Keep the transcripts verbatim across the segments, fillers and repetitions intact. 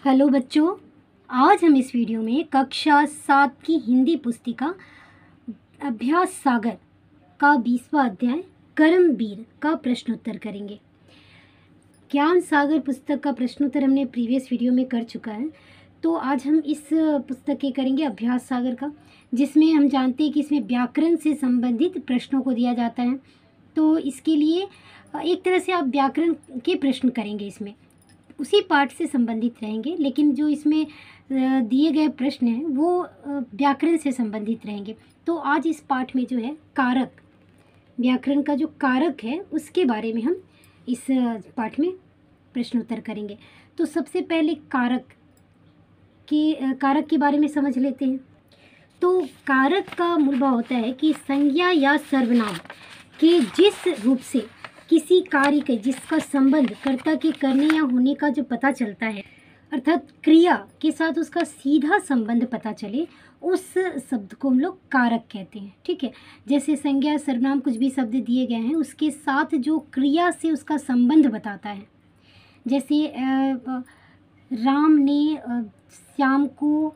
Hello बच्चों, आज हम इस वीडियो में कक्षा सात की हिंदी पुस्तिका अभ्यास सागर का बीसवां अध्याय कर्मवीर का प्रश्नोत्तर करेंगे। ज्ञान सागर पुस्तक का प्रश्नोत्तर हमने प्रीवियस वीडियो में कर चुका है, तो आज हम इस पुस्तक के करेंगे अभ्यास सागर का, जिसमें हम जानते हैं कि इसमें व्याकरण से संबंधित प्रश्नों को दिया जाता है। तो इसके लिए एक तरह से आप व्याकरण के प्रश्न करेंगे, इसमें उसी पाठ से संबंधित रहेंगे, लेकिन जो इसमें दिए गए प्रश्न हैं वो व्याकरण से संबंधित रहेंगे। तो आज इस पाठ में जो है कारक, व्याकरण का जो कारक है उसके बारे में हम इस पाठ में प्रश्नोत्तर करेंगे। तो सबसे पहले कारक के कारक के बारे में समझ लेते हैं। तो कारक का मूल भाव होता है कि संज्ञा या सर्वनाम के जिस रूप से किसी कार्य के जिसका संबंध कर्ता के करने या होने का जो पता चलता है, अर्थात क्रिया के साथ उसका सीधा संबंध पता चले, उस शब्द को हम लोग कारक कहते हैं। ठीक है, जैसे संज्ञा सर्वनाम कुछ भी शब्द दिए गए हैं उसके साथ जो क्रिया से उसका संबंध बताता है। जैसे राम ने श्याम को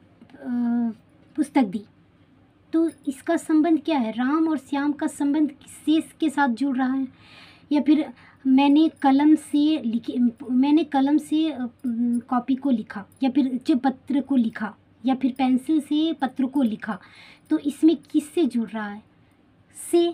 पुस्तक दी, तो इसका संबंध क्या है? राम और श्याम का संबंध शेष के साथ जुड़ रहा है। या फिर मैंने कलम से लिखी मैंने कलम से कॉपी को लिखा, या फिर पत्र को लिखा, या फिर पेंसिल से पत्र को लिखा, तो इसमें किससे जुड़ रहा है? से,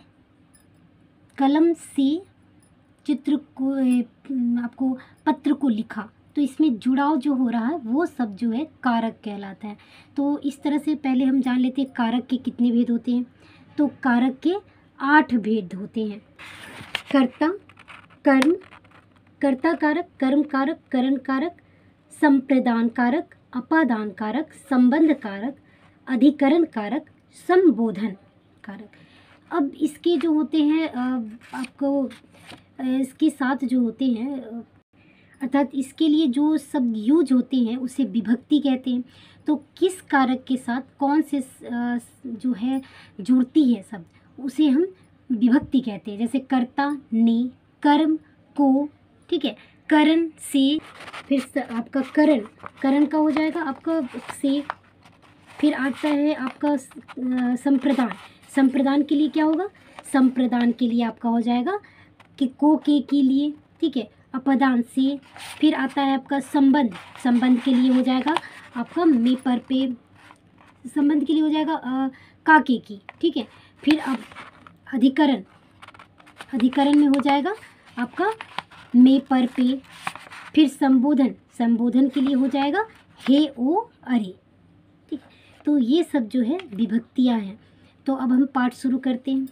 कलम से चित्र को, आपको पत्र को लिखा, तो इसमें जुड़ाव जो हो रहा है वो सब जो है कारक कहलाता है। तो इस तरह से पहले हम जान लेते हैं कारक के कितने भेद होते हैं। तो कारक के आठ भेद होते हैं। कर्ता, कर्म, कर्ता कारक, कर्म कारक, करण कारक, संप्रदान कारक, अपादान कारक, संबंध कारक, अधिकरण कारक, संबोधन कारक। अब इसके जो होते हैं आपको इसके साथ जो होते हैं, अर्थात इसके लिए जो शब्द यूज होते हैं उसे विभक्ति कहते हैं। तो किस कारक के साथ कौन से जो है जुड़ती है शब्द, उसे हम विभक्ति कहते हैं। जैसे कर्ता ने, कर्म को, ठीक है, करण से, फिर आपका करण, करण का हो जाएगा आपका से, फिर आता है आपका संप्रदान, संप्रदान के लिए क्या होगा? संप्रदान के लिए आपका हो जाएगा कि को के के लिए, ठीक है, अपदान से। फिर आता है आपका संबंध, संबंध के लिए हो जाएगा आपका मे पर पे, संबंध के लिए हो जाएगा आ, का के की, ठीक है। फिर अब अधिकरण, अधिकरण में हो जाएगा आपका मे पर पे। फिर संबोधन, संबोधन के लिए हो जाएगा हे ओ अरे, ठीक। तो ये सब जो है विभक्तियां हैं। तो अब हम पाठ शुरू करते हैं।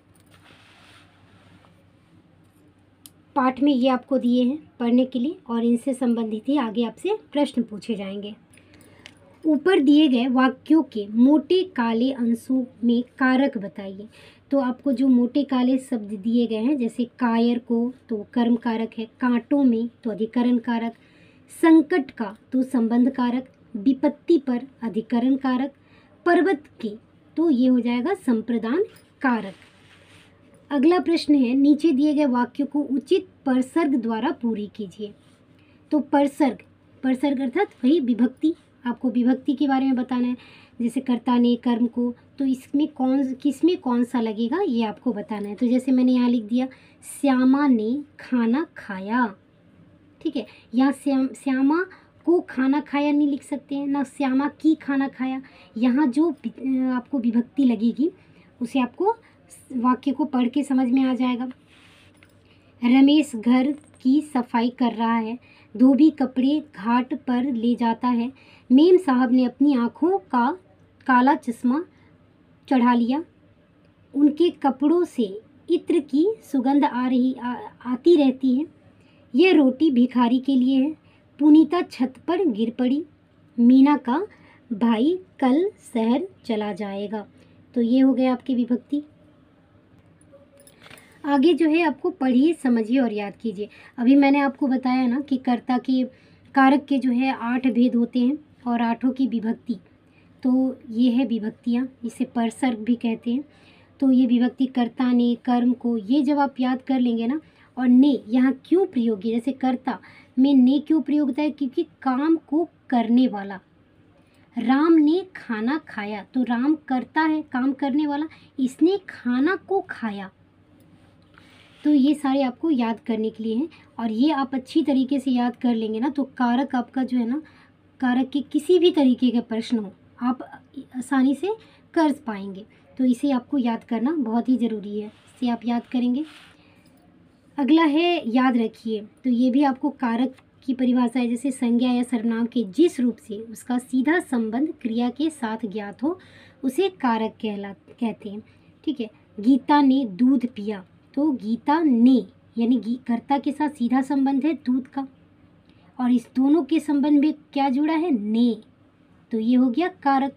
पाठ में ये आपको दिए हैं पढ़ने के लिए, और इनसे संबंधित ही आगे आपसे प्रश्न पूछे जाएंगे। ऊपर दिए गए वाक्यों के मोटे काले अंशों में कारक बताइए। तो आपको जो मोटे काले शब्द दिए गए हैं, जैसे कायर को तो कर्म कारक है, कांटों में तो अधिकरण कारक, संकट का तो संबंध कारक, विपत्ति पर अधिकरण कारक, पर्वत के तो ये हो जाएगा संप्रदान कारक। अगला प्रश्न है, नीचे दिए गए वाक्यों को उचित परसर्ग द्वारा पूरी कीजिए। तो परसर्ग, परसर्ग अर्थात वही विभक्ति, आपको विभक्ति के बारे में बताना है। जैसे कर्ता ने, कर्म को, तो इसमें कौन किसमें कौन सा लगेगा ये आपको बताना है। तो जैसे मैंने यहाँ लिख दिया श्यामा ने खाना खाया, ठीक है। यहाँ श्याम श्यामा को खाना खाया नहीं लिख सकते हैं, ना श्यामा की खाना खाया। यहाँ जो आपको विभक्ति लगेगी उसे आपको वाक्य को पढ़ के समझ में आ जाएगा। रमेश घर की सफाई कर रहा है, धोबी कपड़े घाट पर ले जाता है, मेम साहब ने अपनी आँखों का काला चश्मा चढ़ा लिया, उनके कपड़ों से इत्र की सुगंध आ रही आ, आती रहती है, यह रोटी भिखारी के लिए है, पुनीता छत पर गिर पड़ी, मीना का भाई कल शहर चला जाएगा। तो ये हो गया आपकी विभक्ति। आगे जो है आपको पढ़िए, समझिए और याद कीजिए। अभी मैंने आपको बताया ना कि कर्ता के कारक के जो है आठ भेद होते हैं और आठों की विभक्ति। तो ये है विभक्तियाँ, इसे परसर्ग भी कहते हैं। तो ये विभक्ति कर्ता ने, कर्म को, ये जब आप याद कर लेंगे ना, और ने यहाँ क्यों प्रयोग है, जैसे कर्ता में ने क्यों प्रयोग होता है, क्योंकि काम को करने वाला। राम ने खाना खाया, तो राम करता है, काम करने वाला, इसने खाना को खाया। तो ये सारे आपको याद करने के लिए हैं, और ये आप अच्छी तरीके से याद कर लेंगे ना तो कारक आपका जो है ना, कारक के किसी भी तरीके के प्रश्न हो आप आसानी से कर पाएंगे। तो इसे आपको याद करना बहुत ही ज़रूरी है, इसे आप याद करेंगे। अगला है याद रखिए, तो ये भी आपको कारक की परिभाषा है, जैसे संज्ञा या सर्वनाम के जिस रूप से उसका सीधा संबंध क्रिया के साथ ज्ञात हो उसे कारक कहला कहते हैं। ठीक है, गीता ने दूध पिया, तो गीता ने यानी कर्ता के साथ सीधा संबंध है दूध का, और इस दोनों के संबंध में क्या जुड़ा है, ने, तो ये हो गया कारक।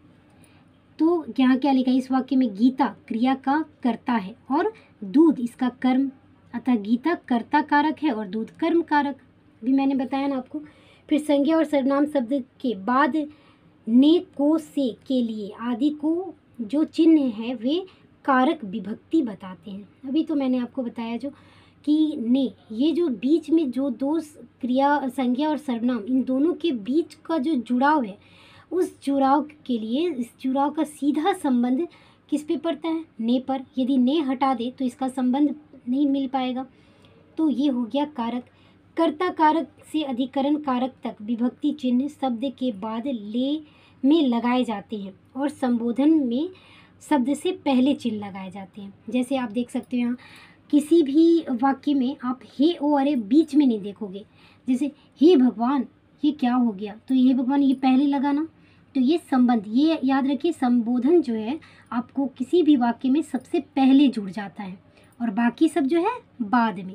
तो यहाँ क्या लिखा है इस वाक्य में, गीता क्रिया का कर्ता है और दूध इसका कर्म, अतः गीता कर्ता कारक है और दूध कर्म कारक, भी मैंने बताया ना आपको। फिर संज्ञा और सर्वनाम शब्द के बाद ने, को, से के लिए आदि को जो चिन्ह है वे कारक विभक्ति बताते हैं। अभी तो मैंने आपको बताया जो कि ने, ये जो बीच में जो दो क्रिया संज्ञा और सर्वनाम इन दोनों के बीच का जो जुड़ाव है, उस जुड़ाव के लिए इस जुड़ाव का सीधा संबंध किस पे पड़ता है, ने पर। यदि ने हटा दे तो इसका संबंध नहीं मिल पाएगा, तो ये हो गया कारक। कर्ता कारक से अधिकरण कारक तक विभक्ति चिन्ह शब्द के बाद ले में लगाए जाते हैं और संबोधन में शब्द से पहले चिन्ह लगाए जाते हैं। जैसे आप देख सकते हो यहाँ किसी भी वाक्य में आप हे ओ अरे बीच में नहीं देखोगे, जैसे हे भगवान ये क्या हो गया, तो ये भगवान ये पहले लगाना, तो ये संबंध, ये याद रखिए संबोधन जो है आपको किसी भी वाक्य में सबसे पहले जुड़ जाता है और बाकी सब जो है बाद में।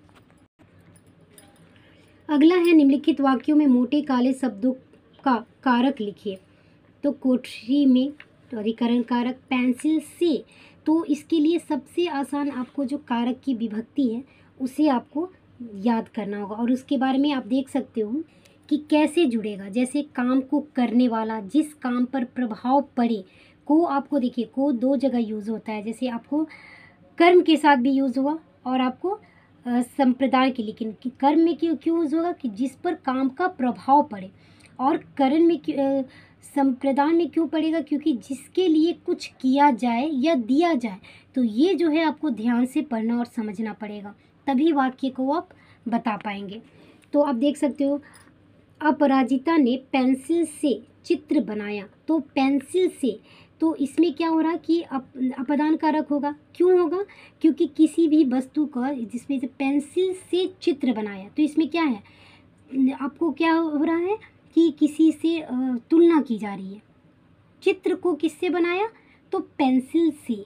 अगला है निम्नलिखित वाक्यों में मोटे काले शब्दों का कारक लिखिए, तो कोठरी में तो अधिकरण कारक, पेंसिल से, तो इसके लिए सबसे आसान आपको जो कारक की विभक्ति है उसे आपको याद करना होगा और उसके बारे में आप देख सकते हो कि कैसे जुड़ेगा। जैसे काम को करने वाला, जिस काम पर प्रभाव पड़े, को आपको देखिए को दो जगह यूज़ होता है, जैसे आपको कर्म के साथ भी यूज़ हुआ और आपको संप्रदाय के, लेकिन कि कर्म में क्यों क्यों यूज़ होगा कि जिस पर काम का प्रभाव पड़े, और करण में संप्रदान में क्यों पड़ेगा, क्योंकि जिसके लिए कुछ किया जाए या दिया जाए। तो ये जो है आपको ध्यान से पढ़ना और समझना पड़ेगा, तभी वाक्य को आप बता पाएंगे। तो आप देख सकते हो अपराजिता ने पेंसिल से चित्र बनाया, तो पेंसिल से, तो इसमें क्या हो रहा कि अप अपदान कारक होगा। क्यों होगा, क्योंकि किसी भी वस्तु का जिसमें से पेंसिल से चित्र बनाया, तो इसमें क्या है आपको क्या हो रहा है कि किसी से तुलना की जा रही है। चित्र को किससे बनाया, तो पेंसिल से।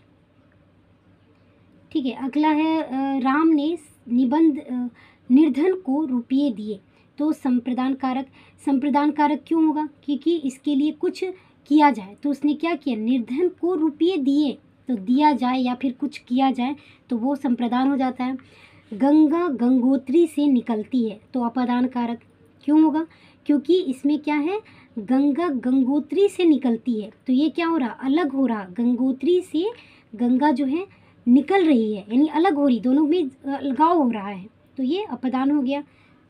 ठीक है, अगला है राम ने निबंध निर्धन को रुपये दिए, तो संप्रदान कारक, संप्रदान कारक क्यों होगा, क्योंकि इसके लिए कुछ किया जाए, तो उसने क्या किया, निर्धन को रुपये दिए, तो दिया जाए या फिर कुछ किया जाए तो वो संप्रदान हो जाता है। गंगा गंगोत्री से निकलती है, तो अपदान कारक क्यों होगा, क्योंकि इसमें क्या है, गंगा गंगोत्री से निकलती है, तो ये क्या हो रहा, अलग हो रहा, गंगोत्री से गंगा जो है निकल रही है, यानी अलग हो रही, दोनों में अलगाव हो रहा है, तो ये अपदान हो गया।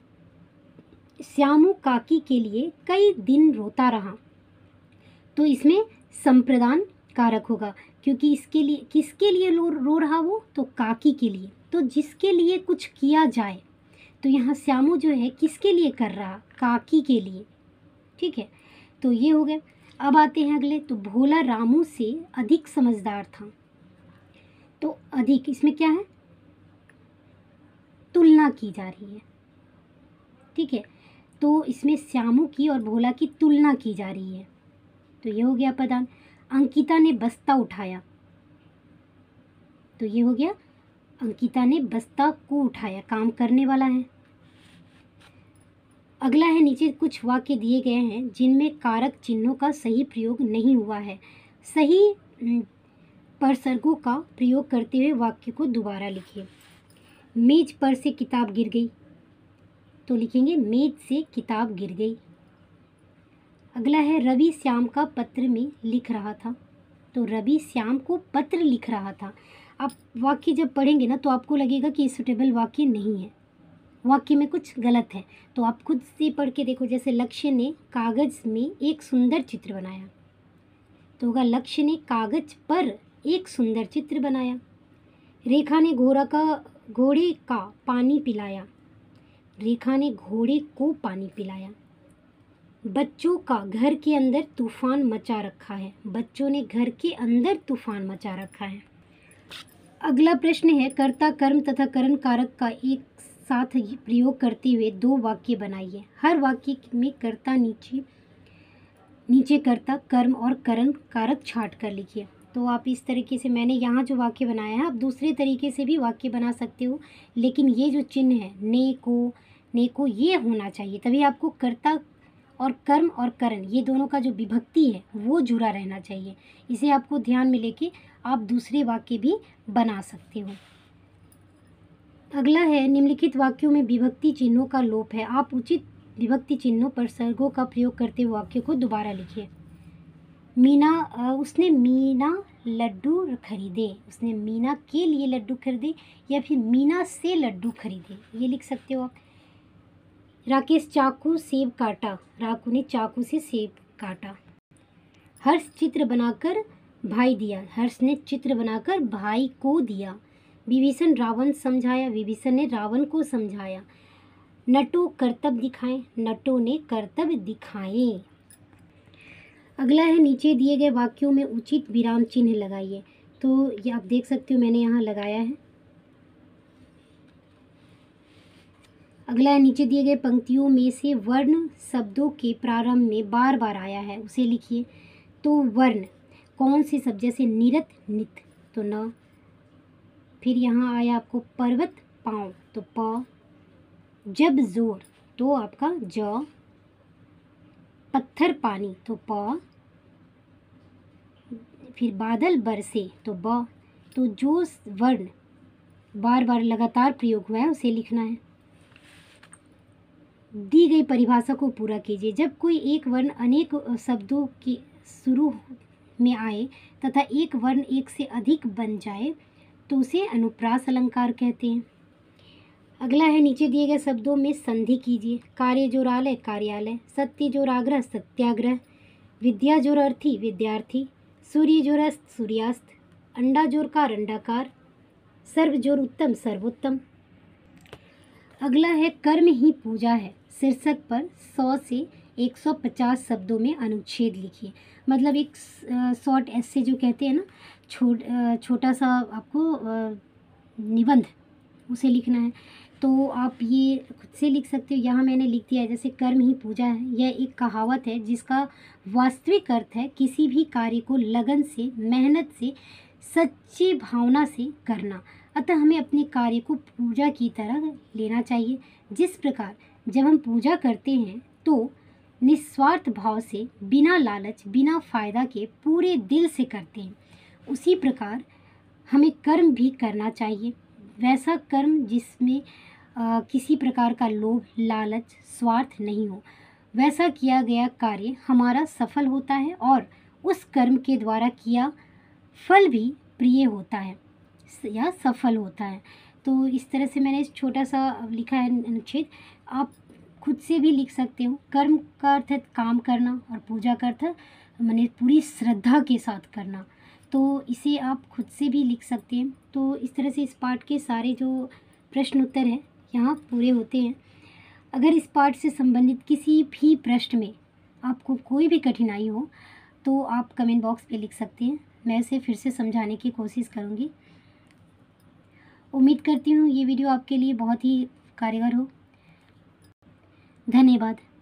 श्यामू काकी के लिए कई दिन रोता रहा, तो इसमें संप्रदान कारक होगा, क्योंकि इसके लिए किसके लिए रो रो रहा वो, तो काकी के लिए, तो जिसके लिए कुछ किया जाए, तो यहाँ श्यामू जो है किसके लिए कर रहा, काकी के लिए। ठीक है, तो ये हो गया। अब आते हैं अगले, तो भोला रामू से अधिक समझदार था, तो अधिक इसमें क्या है, तुलना की जा रही है। ठीक है, तो इसमें श्यामू की और भोला की तुलना की जा रही है, तो ये हो गया पदान। अंकिता ने बस्ता उठाया, तो ये हो गया अंकिता ने बस्ता को उठाया, काम करने वाला है। अगला है, नीचे कुछ वाक्य दिए गए हैं जिनमें कारक चिन्हों का सही प्रयोग नहीं हुआ है, सही परसर्गों का प्रयोग करते हुए वाक्य को दोबारा लिखिए। मेज पर से किताब गिर गई, तो लिखेंगे मेज से किताब गिर गई। अगला है, रवि श्याम का पत्र में लिख रहा था, तो रवि श्याम को पत्र लिख रहा था। आप वाक्य जब पढ़ेंगे ना तो आपको लगेगा कि सूटेबल वाक्य नहीं है, वाक्य में कुछ गलत है। तो आप खुद से पढ़ के देखो। जैसे लक्ष्य ने कागज़ में एक सुंदर चित्र बनाया, तो होगा लक्ष्य ने कागज़ पर एक सुंदर चित्र बनाया। रेखा ने घोड़ा का घोड़े का पानी पिलाया, रेखा ने घोड़े को पानी पिलाया। बच्चों का घर के अंदर तूफान मचा रखा है, बच्चों ने घर के अंदर तूफान मचा रखा है। अगला प्रश्न है, कर्ता कर्म तथा करण कारक का एक साथ प्रयोग करते हुए दो वाक्य बनाइए। हर वाक्य में कर्ता नीचे नीचे कर्ता, कर्म और करण कारक छाट कर लिखिए। तो आप इस तरीके से, मैंने यहाँ जो वाक्य बनाया है, आप दूसरे तरीके से भी वाक्य बना सकते हो, लेकिन ये जो चिन्ह है ने को ने को ये होना चाहिए, तभी आपको कर्ता और कर्म और करण ये दोनों का जो विभक्ति है वो जुड़ा रहना चाहिए। इसे आपको ध्यान में लेके आप दूसरे वाक्य भी बना सकते हो। अगला है, निम्नलिखित वाक्यों में विभक्ति चिन्हों का लोप है, आप उचित विभक्ति चिन्हों पर सर्गों का प्रयोग करते हुए वाक्य को दोबारा लिखिए। मीना उसने मीना लड्डू खरीदे, उसने मीना के लिए लड्डू खरीदे या फिर मीना से लड्डू खरीदे, ये लिख सकते हो आप। राकेश चाकू सेब काटा, राकू ने चाकू से सेब काटा। हर्ष चित्र बनाकर भाई दिया, हर्ष ने चित्र बनाकर भाई को दिया। विभीषण रावण समझाया, विभीषण ने रावण को समझाया। नटो कर्तव्य दिखाएं, नटो ने कर्तव्य दिखाए। अगला है, नीचे दिए गए वाक्यों में उचित विराम चिन्ह लगाइए। तो ये आप देख सकते हो मैंने यहाँ लगाया है। अगला है, नीचे दिए गए पंक्तियों में से वर्ण शब्दों के प्रारंभ में बार बार आया है, उसे लिखिए। तो वर्ण कौन से शब्द, जैसे निरत नित तो न, फिर यहाँ आया आपको पर्वत पाँव तो प, जब जोर तो आपका ज, पत्थर पानी तो प, फिर बादल बरसे तो ब। तो जो वर्ण बार बार लगातार प्रयोग हुआ है उसे लिखना है। दी गई परिभाषा को पूरा कीजिए। जब कोई एक वर्ण अनेक शब्दों के शुरू में आए तथा एक वर्ण एक से अधिक बन जाए तो उसे अनुप्रास अलंकार कहते हैं। अगला है, नीचे दिए गए शब्दों में संधि कीजिए। कार्य जोरालय कार्यालय, सत्य जोराग्रह सत्याग्रह, विद्या जोर अर्थी विद्यार्थी, सूर्य जोर अस्त सूर्यास्त, अंडा जोर कार अंडाकार, सर्व जोर उत्तम सर्वोत्तम। अगला है, कर्म ही पूजा है शीर्षक पर सौ से एक सौ पचास शब्दों में अनुच्छेद लिखिए। मतलब एक शॉर्ट ऐसे जो कहते हैं ना, छोट छोटा सा आपको निबंध, उसे लिखना है। तो आप ये खुद से लिख सकते हो, यहाँ मैंने लिख दिया है। जैसे कर्म ही पूजा है, यह एक कहावत है जिसका वास्तविक अर्थ है किसी भी कार्य को लगन से, मेहनत से, सच्ची भावना से करना। अतः हमें अपने कार्य को पूजा की तरह लेना चाहिए। जिस प्रकार जब हम पूजा करते हैं तो निस्वार्थ भाव से, बिना लालच, बिना फ़ायदा के पूरे दिल से करते हैं, उसी प्रकार हमें कर्म भी करना चाहिए। वैसा कर्म जिसमें आ, किसी प्रकार का लोभ, लालच, स्वार्थ नहीं हो। वैसा किया गया कार्य हमारा सफल होता है और उस कर्म के द्वारा किया फल भी प्रिय होता है या सफल होता है। तो इस तरह से मैंने छोटा सा लिखा है अनुच्छेद, आप खुद से भी लिख सकते हो। कर्म का अर्थ है काम करना और पूजा का अर्थ माने पूरी श्रद्धा के साथ करना। तो इसे आप खुद से भी लिख सकते हैं। तो इस तरह से इस पाठ के सारे जो प्रश्न उत्तर हैं यहाँ पूरे होते हैं। अगर इस पाठ से संबंधित किसी भी प्रश्न में आपको कोई भी कठिनाई हो तो आप कमेंट बॉक्स पे लिख सकते हैं, मैं इसे फिर से समझाने की कोशिश करूँगी। उम्मीद करती हूँ ये वीडियो आपके लिए बहुत ही कारगर हो। धन्यवाद।